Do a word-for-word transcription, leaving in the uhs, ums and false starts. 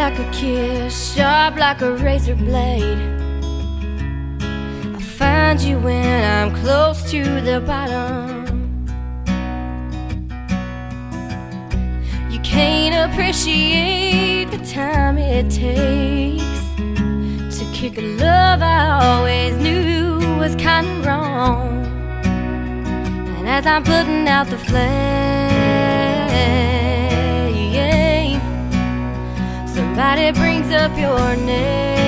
like a kiss, sharp like a razor blade. I find you when I'm close to the bottom. You can't appreciate the time it takes to kick a love I always knew was kinda wrong. And as I'm putting out the flame, somebody brings up your name.